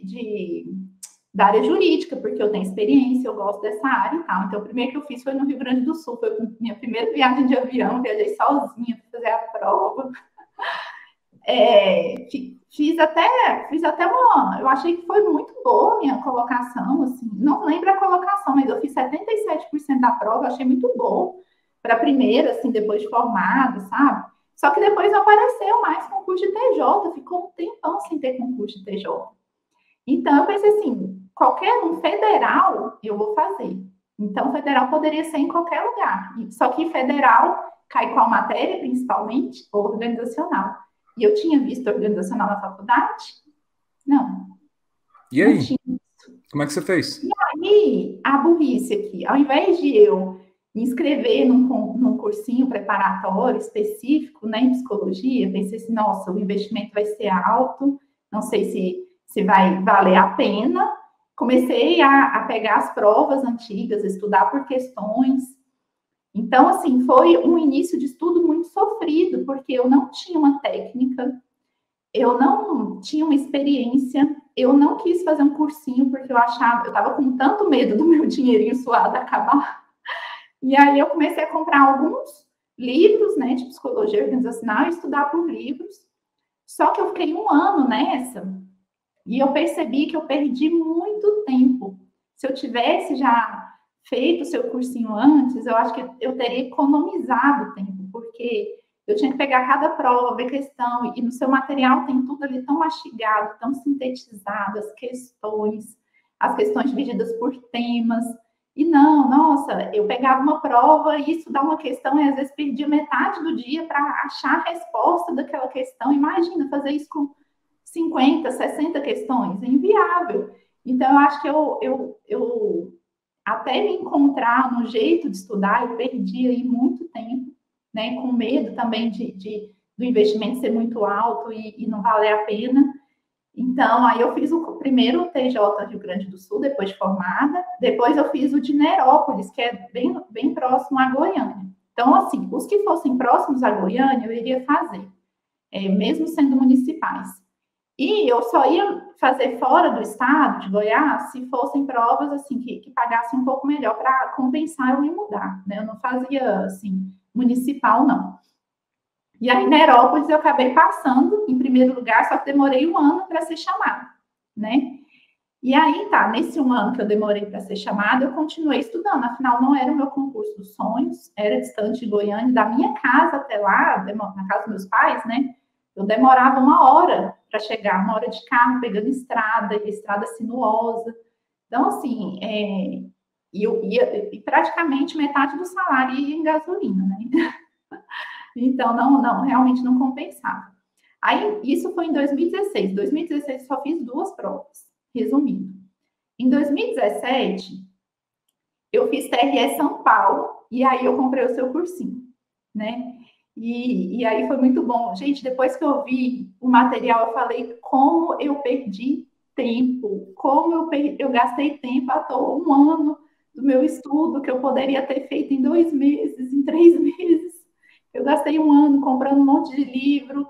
da área jurídica, porque eu tenho experiência, eu gosto dessa área e tal. Então, o primeiro que eu fiz foi no Rio Grande do Sul, foi minha primeira viagem de avião, viajei sozinha para fazer a prova. Fiz até uma... Eu achei que foi muito boa a minha colocação, assim, não lembro a colocação, mas eu fiz 77% da prova, achei muito bom para a primeira, assim, depois de formada, sabe? Só que depois não apareceu mais concurso de TJ, ficou um tempão sem ter concurso de TJ. Então, eu pensei assim, qualquer um federal eu vou fazer. Então, federal poderia ser em qualquer lugar. Só que federal cai qual matéria, principalmente? Organizacional. E eu tinha visto organizacional na faculdade? Não. E aí? Como é que você fez? E aí, a burrice aqui. Ao invés de eu me inscrever num cursinho preparatório específico, né, em psicologia, pensei assim, nossa, o investimento vai ser alto, não sei se vai valer a pena. Comecei a pegar as provas antigas, estudar por questões. Então, assim, foi um início de estudo muito sofrido, porque eu não tinha uma técnica, eu não tinha uma experiência, eu não quis fazer um cursinho, porque eu estava com tanto medo do meu dinheirinho suado acabar. E aí eu comecei a comprar alguns livros, né, de psicologia organizacional e estudar por livros. Só que eu fiquei 1 ano nessa, e eu percebi que eu perdi muito tempo. Se eu tivesse já feito o seu cursinho antes, eu acho que eu teria economizado tempo, porque eu tinha que pegar cada prova, ver questão, e no seu material tem tudo ali tão mastigado, tão sintetizado, as questões divididas por temas. E não, nossa, eu pegava uma prova e estudar uma questão e às vezes perdia metade do dia para achar a resposta daquela questão. Imagina fazer isso com 50, 60 questões, é inviável. Então, eu acho que eu até me encontrar no jeito de estudar, eu perdi aí muito tempo, né, com medo também do investimento ser muito alto e não valer a pena. Então, aí eu fiz o primeiro TJ Rio Grande do Sul, depois de formada. Depois eu fiz o de Nerópolis, que é bem próximo a Goiânia. Então, assim, os que fossem próximos a Goiânia, eu iria fazer, mesmo sendo municipais. E eu só ia fazer fora do estado de Goiás se fossem provas assim que pagassem um pouco melhor para compensar eu me mudar, né? Eu não fazia assim municipal, não. E aí, na Herópolis, eu acabei passando em primeiro lugar, só que demorei um ano para ser chamada, né? E aí, tá, nesse um ano que eu demorei para ser chamada, eu continuei estudando. Afinal, não era o meu concurso dos sonhos, era distante de Goiânia, da minha casa até lá, na casa dos meus pais, né? Eu demorava uma hora para chegar, uma hora de carro, pegando estrada, e estrada sinuosa. Então, assim, eu ia, e praticamente metade do salário ia em gasolina, né? Então, realmente não compensava. Aí, isso foi em 2016. 2016 eu só fiz 2 provas, resumindo. Em 2017, eu fiz TRE São Paulo, e aí eu comprei o seu cursinho, né? E aí foi muito bom. Gente, depois que eu vi o material, eu falei como eu perdi tempo, eu gastei tempo à toa, um ano do meu estudo que eu poderia ter feito em 2 meses, em 3 meses. Eu gastei um ano comprando um monte de livro,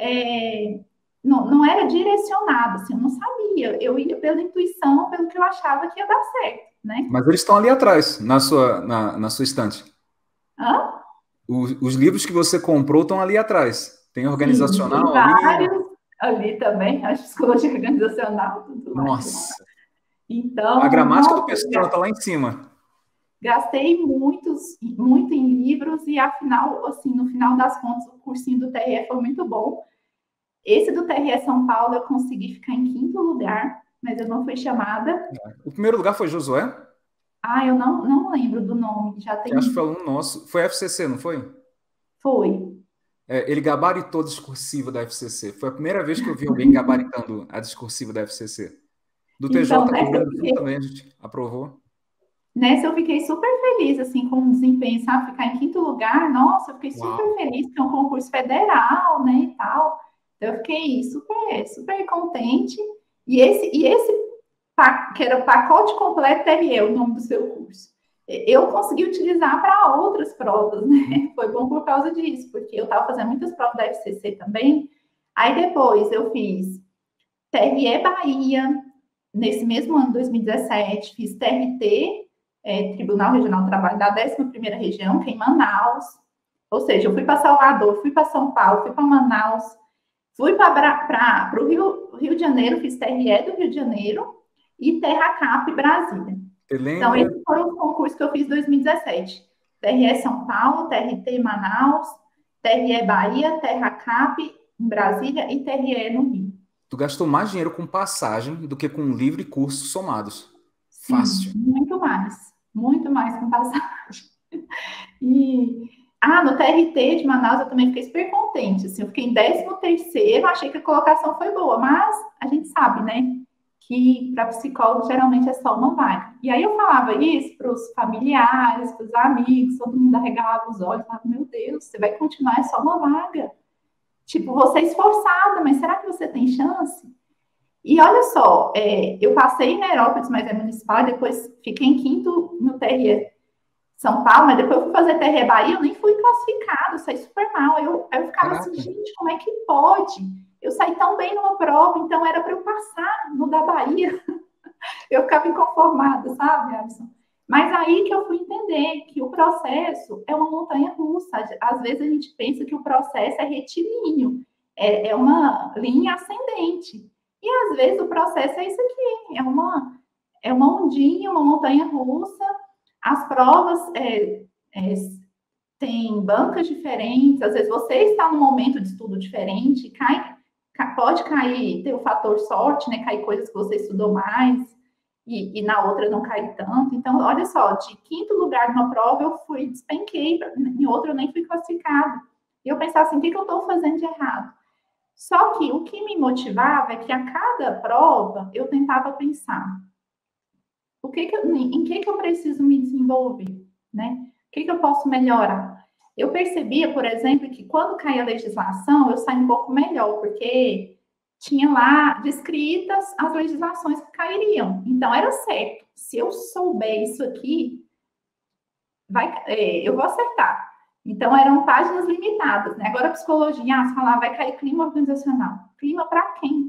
não era direcionado, assim, eu não sabia. Eu ia pela intuição, pelo que eu achava que ia dar certo, né? Mas eles estão ali atrás, na sua estante. Hã? Os livros que você comprou estão ali atrás. Tem Sim, tem organizacional ali. vários ali também, a psicologia organizacional, tudo lá de lá. Nossa, a Então, gramática do nossa, pessoal está lá em cima. gastei muito em livros e afinal, assim, no final das contas, o cursinho do TRE foi muito bom. Esse do TRE São Paulo eu consegui ficar em quinto lugar, mas eu não fui chamada. O primeiro lugar foi Josué, Ah, eu não lembro do nome, já que acho que tem. foi aluno nosso. Foi FCC, não foi? Foi. Ele gabaritou a discursiva da FCC. Foi a primeira vez que eu vi alguém gabaritando a discursiva da FCC. Do TJ Então, do Rio Grande do Sul também a gente aprovou. nessa eu fiquei super feliz, assim, com o desempenho, sabe? Ficar em quinto lugar, nossa, eu fiquei super Uau! feliz, porque é um concurso federal, né, e tal. Então, eu fiquei super contente. E esse que era o pacote completo TRE, o nome do seu curso, eu consegui utilizar para outras provas, né? Foi bom por causa disso, porque eu estava fazendo muitas provas da FCC também. Aí depois eu fiz TRE Bahia, nesse mesmo ano, 2017, fiz TRT, Tribunal Regional do Trabalho da 11ª Região, que é em Manaus. Ou seja, eu fui para Salvador, fui para São Paulo, fui para Manaus, fui para o Rio de Janeiro, fiz TRE do Rio de Janeiro e Terra Cap Brasília. Você Então, lembra? esses foram os concursos que eu fiz em 2017. TRE São Paulo, TRT Manaus, TRE Bahia, Terra Cap em Brasília e TRE no Rio. Tu gastou mais dinheiro com passagem do que com livro e curso somados. Sim, Fácil. muito mais com passagem. No TRT de Manaus eu também fiquei super contente. Assim, eu fiquei em 13º, achei que a colocação foi boa, mas a gente sabe, né, que para psicólogo geralmente é só uma vaga. E aí eu falava isso para os familiares, para os amigos, todo mundo arregalava os olhos, falava, meu Deus, você vai continuar, é só uma vaga. Tipo, você é esforçada, mas será que você tem chance? E olha só, eu passei na Herópolis, mas é municipal, depois fiquei em quinto no TRE São Paulo, mas depois eu fui fazer TRE Bahia, eu nem fui classificado, saí super mal. Aí eu ficava assim, Caraca. gente, como é que pode? Eu saí tão bem numa prova, então era para eu passar no da Bahia. Eu ficava inconformada, sabe, Alisson? Mas aí que eu fui entender que o processo é uma montanha russa. Às vezes a gente pensa que o processo é retilíneo, é uma linha ascendente. E às vezes o processo é isso aqui, é uma ondinha, uma montanha russa. As provas têm bancas diferentes, às vezes você está num momento de estudo diferente, pode cair, ter o fator sorte, né? Cair coisas que você estudou mais e na outra não cair tanto. Então, olha só, de quinto lugar numa prova eu despenquei, em outra eu nem fui classificada. E eu pensava assim, o que eu estou fazendo de errado? Só que o que me motivava é que a cada prova eu tentava pensar, em que eu preciso me desenvolver, né? O que eu posso melhorar? Eu percebia, por exemplo, que quando caía a legislação, eu saía um pouco melhor, porque tinha lá descritas as legislações que cairiam. Então, era certo. Se eu souber isso aqui, eu vou acertar. Então, eram páginas limitadas, né? Agora, a psicologia, você falar, vai cair clima organizacional. Clima para quem?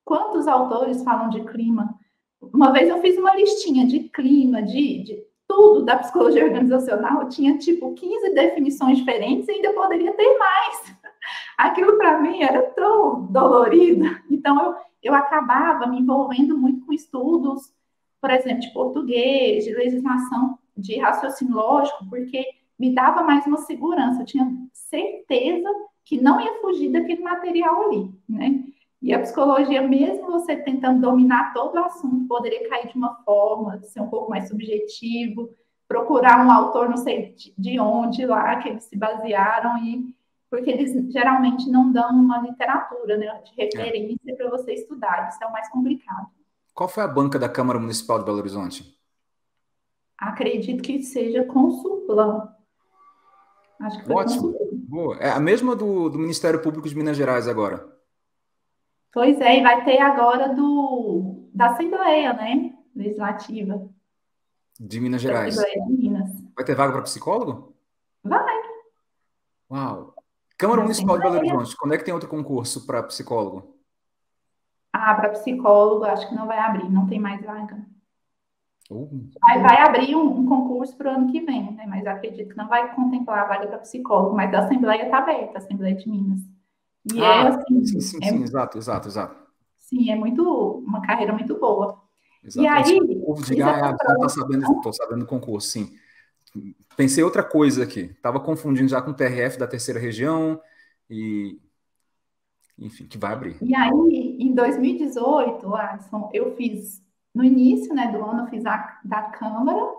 quantos autores falam de clima? Uma vez eu fiz uma listinha de clima, de tudo da psicologia organizacional, tinha tipo 15 definições diferentes e ainda poderia ter mais. Aquilo para mim era tão dolorido. Então eu acabava me envolvendo muito com estudos, por exemplo, de português, de legislação, de raciocínio lógico, porque me dava mais uma segurança, eu tinha certeza que não ia fugir daquele material ali, né? E a psicologia, mesmo você tentando dominar todo o assunto, poderia cair de uma forma, ser um pouco mais subjetivo, procurar um autor, não sei de onde lá, que eles se basearam, e porque eles geralmente não dão uma literatura, né, de É. referência para você estudar, isso é o mais complicado. Qual foi a banca da Câmara Municipal de Belo Horizonte? Acredito que seja Consulplan, acho que foi Ótimo. Consulplan. Boa. É a mesma do Ministério Público de Minas Gerais agora, Pois é, e vai ter agora da Assembleia, né, Legislativa, de Minas da Gerais. Assembleia de Minas. Vai ter vaga para psicólogo? Vai, Uau. Câmara da Municipal de Belo Assembleia. Horizonte, quando é que tem outro concurso para psicólogo? Ah, para psicólogo, acho que não vai abrir, não tem mais vaga. Uh, Vai abrir um concurso para o ano que vem, né? Mas acredito que não vai contemplar a vaga para psicólogo, mas a Assembleia está aberta, a Assembleia de Minas. E é Ah, sim, assim, sim, sim, exato, exato, exato. sim, é muito uma carreira muito boa. E Exato. Antes aí, que o povo fiz diga, essas ah, você não está provas. sabendo, estou sabendo do concurso, sim. Pensei outra coisa aqui. Estava confundindo já com o TRF da terceira região e, enfim, que vai abrir. E aí, em 2018, Alisson, eu fiz, no início, né, do ano, eu fiz a da Câmara,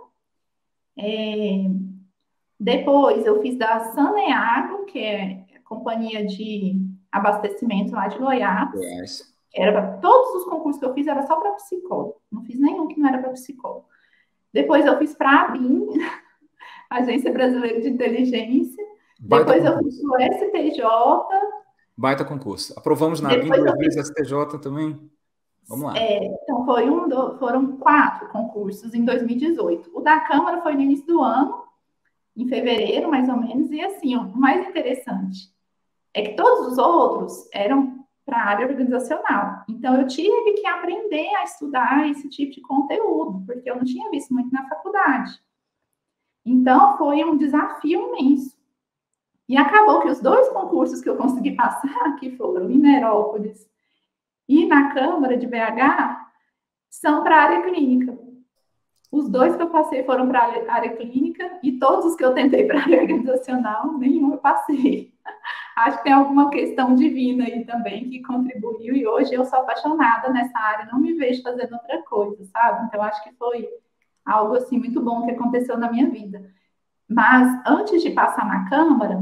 depois eu fiz da Saneago, que é a companhia de abastecimento lá de Goiás. Goiás. Era todos os concursos que eu fiz era só para psicólogo. Não fiz nenhum que não era para psicólogo. Depois eu fiz para a ABIN, Agência Brasileira de Inteligência. Baita Depois eu fiz concurso. para o STJ. Baita concurso. Aprovamos na BIM Depois duas eu fiz. vezes, STJ também. Vamos lá. Então foram 4 concursos em 2018. O da Câmara foi no início do ano, em fevereiro, mais ou menos. E assim, o mais interessante é que todos os outros eram para a área organizacional. Então, eu tive que aprender a estudar esse tipo de conteúdo, porque eu não tinha visto muito na faculdade. Então, foi um desafio imenso. E acabou que os 2 concursos que eu consegui passar, que foram em Nerópolis e na Câmara de BH, são para a área clínica. Os 2 que eu passei foram para a área clínica e todos os que eu tentei para a área organizacional, nenhum eu passei. Acho que tem alguma questão divina aí também que contribuiu e hoje eu sou apaixonada nessa área, não me vejo fazendo outra coisa, sabe? Então acho que foi algo assim muito bom que aconteceu na minha vida. Mas antes de passar na Câmara,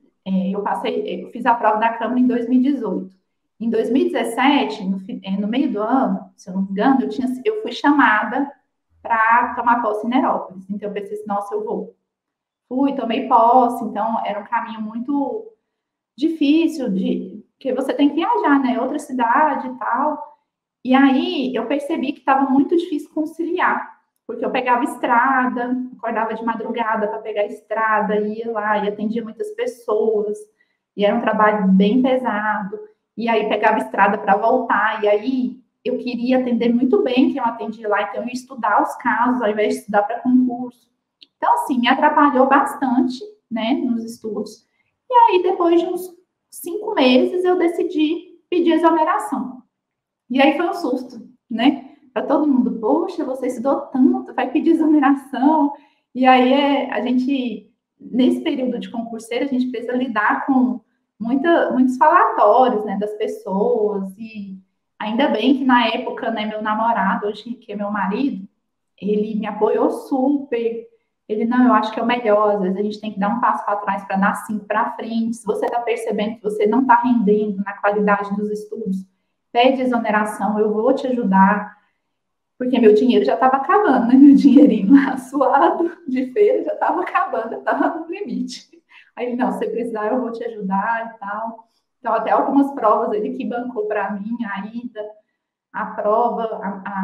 eu fiz a prova da Câmara em 2018. Em 2017, no meio do ano, se eu não me engano, eu fui chamada para tomar posse em Nerópolis. Então eu pensei assim, nossa, eu vou. Fui, tomei posse, então era um caminho muito difícil porque você tem que viajar, né? Outra cidade e tal. E aí eu percebi que estava muito difícil conciliar, porque eu pegava estrada, acordava de madrugada para pegar estrada, ia lá e atendia muitas pessoas, e era um trabalho bem pesado. E aí pegava estrada para voltar, e aí eu queria atender muito bem quem eu atendia lá, então eu ia estudar os casos ao invés de estudar para concurso. Então, assim, me atrapalhou bastante, né, nos estudos. E aí, depois de uns 5 meses, eu decidi pedir exoneração. E aí foi um susto, né? Para todo mundo, poxa, você estudou tanto, vai pedir exoneração. E aí a gente, nesse período de concurseiro, a gente precisa lidar com muitos falatórios, né, das pessoas. E ainda bem que na época, né, meu namorado, hoje que é meu marido, ele me apoiou super. Ele, não, eu acho que é o melhor. Às vezes a gente tem que dar um passo para trás para dar 5 para frente. Se você está percebendo que você não está rendendo na qualidade dos estudos, pede exoneração, eu vou te ajudar. Porque meu dinheiro já estava acabando, né? Meu dinheirinho lá suado de feira já estava acabando, já estava no limite. Aí ele, não, se você precisar, eu vou te ajudar e tal. Então, até algumas provas ele que bancou para mim a ida, a prova,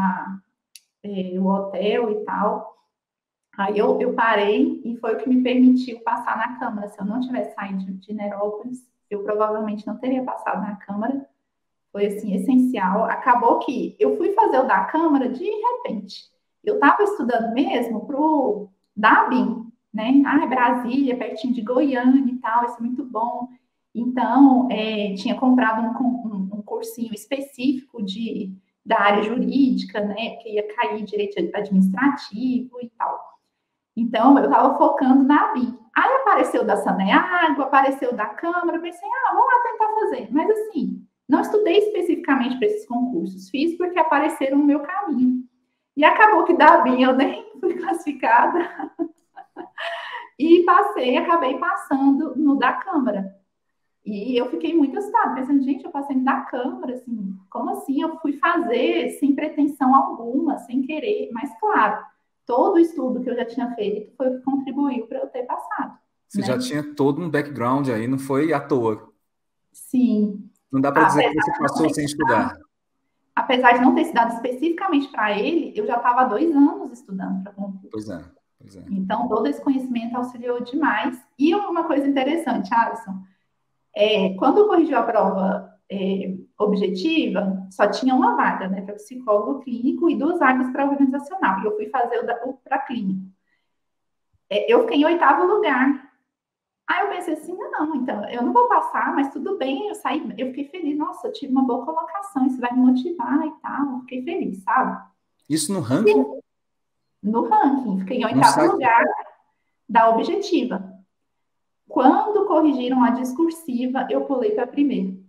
o hotel e tal. Aí eu parei e foi o que me permitiu passar na Câmara. Se eu não tivesse saído de Nerópolis, eu provavelmente não teria passado na Câmara. foi assim, essencial. Acabou que eu fui fazer o da Câmara de repente. Eu estava estudando mesmo para o da ABIN, né? Ah, Brasília, pertinho de Goiânia e tal, isso é muito bom. Então, tinha comprado um cursinho específico da área jurídica, né? Que ia cair direito administrativo e tal. Então, eu estava focando na ABIN. Aí apareceu da Saneago, apareceu da Câmara, eu pensei, vamos lá tentar fazer. Mas assim, não estudei especificamente para esses concursos, fiz porque apareceram no meu caminho. E acabou que da ABIN eu nem fui classificada e acabei passando no da Câmara. E eu fiquei muito assustada, pensando, gente, eu passei no da Câmara, assim, como assim? Eu fui fazer sem pretensão alguma, sem querer, mas claro, todo o estudo que eu já tinha feito foi o que contribuiu para eu ter passado. Você né? já tinha todo um background aí, não foi à toa. Sim. Não dá para dizer que você passou sem estudar. Apesar de não ter estudado especificamente para ele, eu já estava há 2 anos estudando para concurso. Pois é, pois é. Então, todo esse conhecimento auxiliou demais. E uma coisa interessante, Alisson, quando eu corrigi a prova objetiva, só tinha uma vaga, né, para psicólogo clínico e 2 vagas para organizacional. E eu fui fazer o para clínico. Eu fiquei em 8º lugar. Aí eu pensei assim, não, então, eu não vou passar, mas tudo bem, eu fiquei feliz, nossa, eu tive uma boa colocação, isso vai me motivar e tal, eu fiquei feliz, sabe? Isso no ranking? No ranking, fiquei em 8º lugar da objetiva. Quando corrigiram a discursiva, eu pulei para primeiro.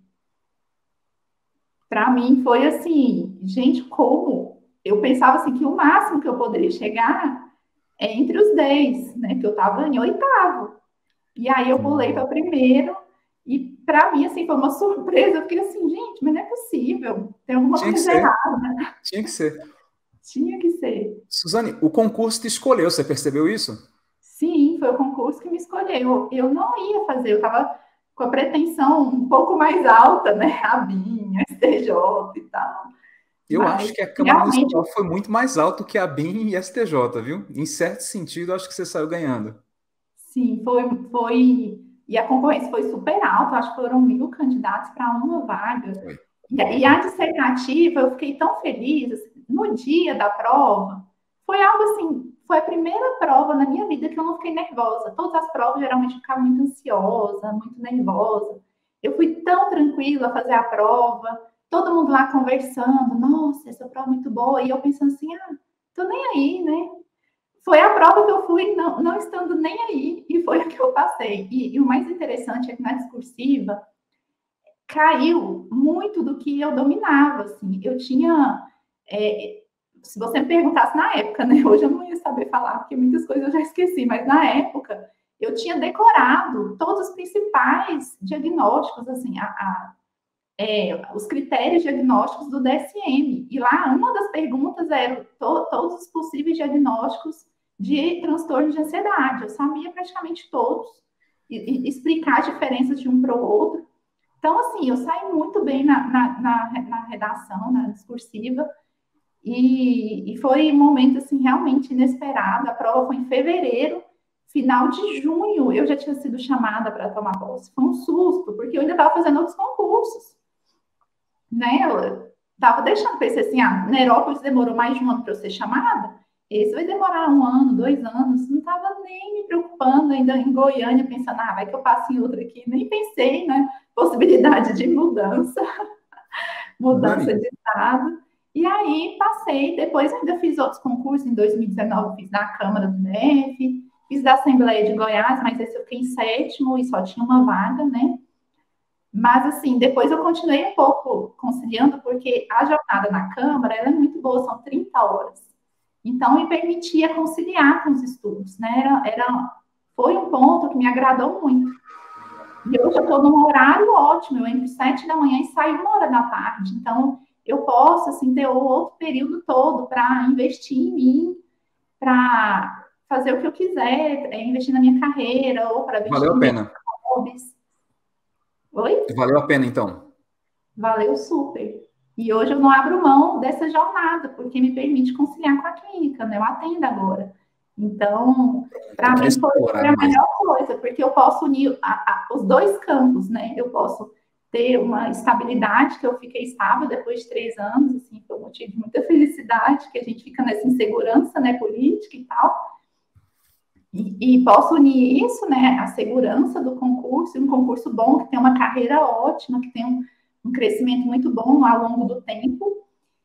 Para mim foi assim, gente, como? Eu pensava assim que o máximo que eu poderia chegar é entre os 10, né? Que eu estava em 8º. E aí eu pulei para primeiro. E para mim, assim, foi uma surpresa. Eu fiquei assim, gente, mas não é possível. Tem alguma coisa errada. Tinha que ser. Tinha que ser. Suzane, o concurso te escolheu, você percebeu isso? Sim, foi o concurso que me escolheu. Eu não ia fazer, eu estava com a pretensão um pouco mais alta, né? A BIM, a STJ e tal. Eu Mas, acho que a Câmara Municipal foi muito mais alto que a BIM e a STJ, viu? Em certo sentido, acho que você saiu ganhando. Sim, foi. E a concorrência foi super alta, acho que foram 1.000 candidatos para uma vaga. Foi. E a dissertativa, eu fiquei tão feliz. Assim, no dia da prova, foi algo assim, foi a primeira prova na minha vida que eu não fiquei nervosa. Todas as provas geralmente eu ficava muito ansiosa, muito nervosa. Eu fui tão tranquila a fazer a prova, todo mundo lá conversando, nossa, essa prova é muito boa. E eu pensando assim, tô nem aí, né? Foi a prova que eu fui não estando nem aí, e foi a que eu passei. E o mais interessante é que na discursiva caiu muito do que eu dominava, assim. Eu tinha... se você me perguntasse na época, né? Hoje eu não ia saber falar, porque muitas coisas eu já esqueci, mas na época eu tinha decorado todos os principais diagnósticos, assim, os critérios diagnósticos do DSM. E lá, uma das perguntas era todos os possíveis diagnósticos de transtorno de ansiedade. Eu sabia praticamente todos. E explicar as diferenças de um para o outro. Então, assim, eu saí muito bem na redação, na discursiva. E foi um momento, assim, realmente inesperado. A prova foi em fevereiro. Final de junho, eu já tinha sido chamada para tomar posse. Foi um susto, porque eu ainda estava fazendo outros concursos. Né? Eu estava deixando, pensei assim, Nerópolis demorou mais de 1 ano para eu ser chamada, esse vai demorar 1 ano, 2 anos, não estava nem me preocupando, ainda em Goiânia, pensando, vai que eu passo em outra aqui, nem pensei, né, possibilidade de mudança de estado, e aí passei, depois ainda fiz outros concursos, em 2019 fiz da Câmara do DF, fiz da Assembleia de Goiás, mas esse eu fiquei em 7º e só tinha uma vaga, né, mas, assim, depois eu continuei um pouco conciliando, porque a jornada na Câmara ela é muito boa, são 30 horas. Então, me permitia conciliar com os estudos, né? Foi um ponto que me agradou muito. E hoje eu estou num horário ótimo, eu entro 7 da manhã e saio 1 hora da tarde. Então, eu posso, assim, ter o outro período todo para investir em mim, para fazer o que eu quiser, investir na minha carreira, ou para investir Valeu a pena. hobbies. Oi? Valeu a pena, então. Valeu super. E hoje eu não abro mão dessa jornada, porque me permite conciliar com a clínica, né? Eu atendo agora. Então, para mim foi a melhor coisa, porque eu posso unir os 2 campos, né? Eu posso ter uma estabilidade, que eu fiquei estável depois de 3 anos, assim, foi um motivo de muita felicidade, que a gente fica nessa insegurança, né, política e tal. E posso unir isso, né, a segurança do concurso, um concurso bom, que tem uma carreira ótima, que tem um crescimento muito bom ao longo do tempo,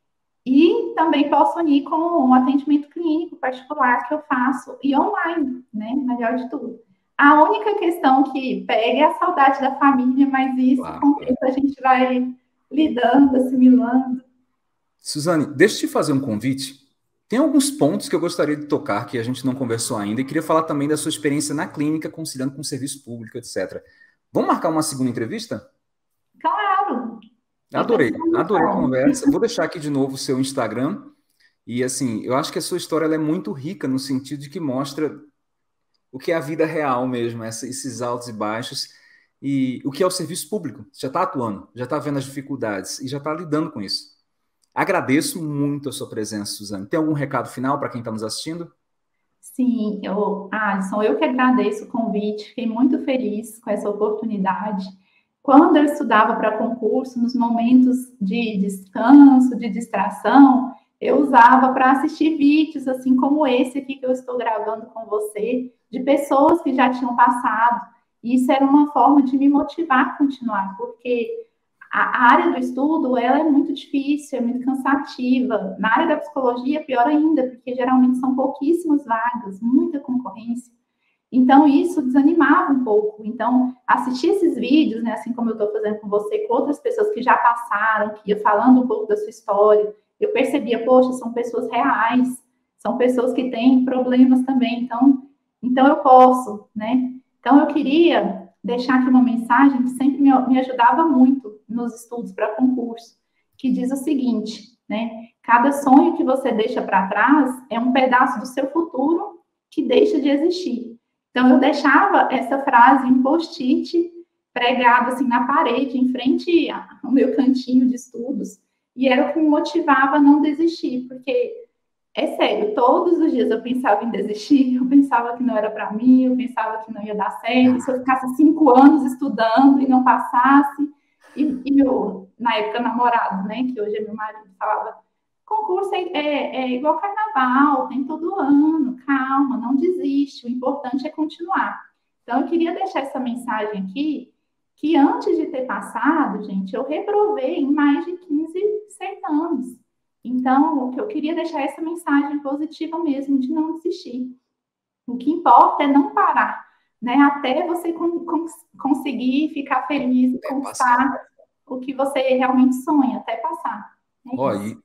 e também posso unir com um atendimento clínico particular que eu faço, e online, né, melhor de tudo. A única questão que pega é a saudade da família, mas isso, claro, com o tempo a gente vai lidando, assimilando. Suzane, deixa eu te fazer um convite. Tem alguns pontos que eu gostaria de tocar que a gente não conversou ainda e queria falar também da sua experiência na clínica, conciliando com o serviço público, etc. Vamos marcar uma segunda entrevista? Claro! Adorei a conversa. Vou deixar aqui de novo o seu Instagram. E, assim, eu acho que a sua história ela é muito rica no sentido de que mostra o que é a vida real mesmo, esses altos e baixos, e o que é o serviço público. Você já está atuando, já está vendo as dificuldades e já está lidando com isso. Agradeço muito a sua presença, Suzane. Tem algum recado final para quem está nos assistindo? Sim, Alisson, eu que agradeço o convite, fiquei muito feliz com essa oportunidade. Quando eu estudava para concurso, nos momentos de descanso, de distração, eu usava para assistir vídeos, assim como esse aqui que eu estou gravando com você, de pessoas que já tinham passado. E isso era uma forma de me motivar a continuar, porque a área do estudo, ela é muito difícil, é muito cansativa. Na área da psicologia, pior ainda, porque geralmente são pouquíssimas vagas, muita concorrência. Então, isso desanimava um pouco. Então, assistir esses vídeos, né, assim como eu estou fazendo com você, com outras pessoas que já passaram, que ia falando um pouco da sua história, eu percebia, poxa, são pessoas reais, são pessoas que têm problemas também, então eu posso, né? Então, eu queria deixar aqui uma mensagem que sempre me ajudava muito nos estudos para concurso, que diz o seguinte, né? Cada sonho que você deixa para trás é um pedaço do seu futuro que deixa de existir. Então, eu deixava essa frase em post-it pregado assim na parede, em frente ao meu cantinho de estudos, e era o que me motivava a não desistir, porque é sério, todos os dias eu pensava em desistir, eu pensava que não era para mim, eu pensava que não ia dar certo, se eu ficasse 5 anos estudando e não passasse, e meu, na época, namorado, né, que hoje é meu marido, falava, concurso é igual carnaval, tem todo ano, calma, não desiste, o importante é continuar. Então, eu queria deixar essa mensagem aqui, que antes de ter passado, gente, eu reprovei em mais de 15 certames. Então, o que eu queria deixar essa mensagem positiva mesmo, de não desistir. O que importa é não parar, né? Até você conseguir ficar feliz e conquistar o que você realmente sonha, até passar. E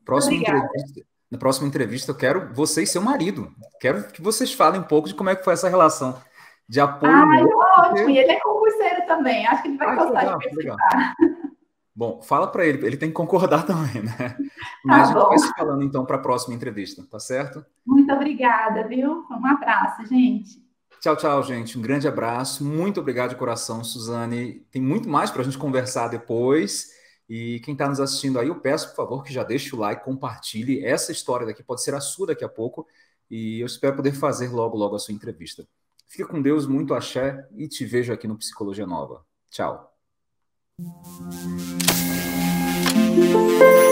na próxima entrevista eu quero você e seu marido. Quero que vocês falem um pouco de como é que foi essa relação de apoio. Ótimo, e ele é concurseiro também, acho que ele vai gostar de participar. Bom, fala para ele tem que concordar também, né? Mas a gente vai se falando então para a próxima entrevista, tá certo? Muito obrigada, viu? Um abraço, gente. Tchau, tchau, gente. Um grande abraço. Muito obrigado de coração, Suzane. Tem muito mais para a gente conversar depois. E quem está nos assistindo aí, eu peço, por favor, que já deixe o like, compartilhe. Essa história daqui pode ser a sua daqui a pouco. E eu espero poder fazer logo, logo a sua entrevista. Fica com Deus, muito axé e te vejo aqui no Psicologia Nova. Tchau.